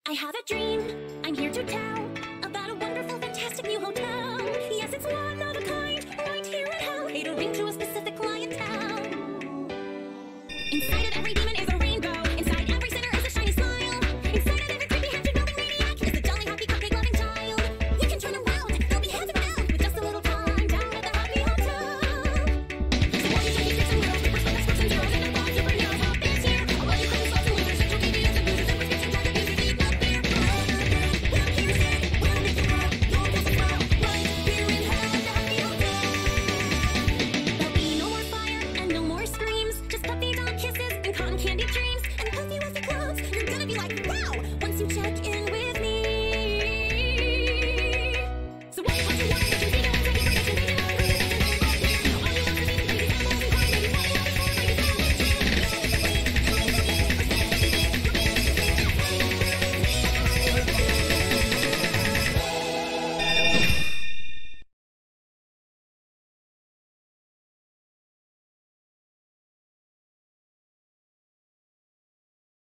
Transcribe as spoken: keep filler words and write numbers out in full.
I have a dream, I'm here to tell about a wonderful, fantastic new hotel. Yes, it's one of a kind, right here in hell, catering to a specific clientele. Inside of every demon is a rainbow, inside every sinner is a shiny smile. Inside of every creepy, happy, building maniac is a jolly, happy, cupcake loving child. You can turn around, they'll be heaven bound with just a little time down at the Happy Hotel. So all you junkies, freaks and weirdos, creepers, fuckers, crooks and zeros, and above superheroes, hop is here. All you crazy sluts and losers, sexual deviants and boozers, and prescription drug abusers, eat no beer. Well, here's it, we'll make you proud, you'll guess as well, right here in hell at the Happy Hotel. There'll be no more fire and no more screams, just puppy dog kisses and cotton candy dreams, and pussy wussy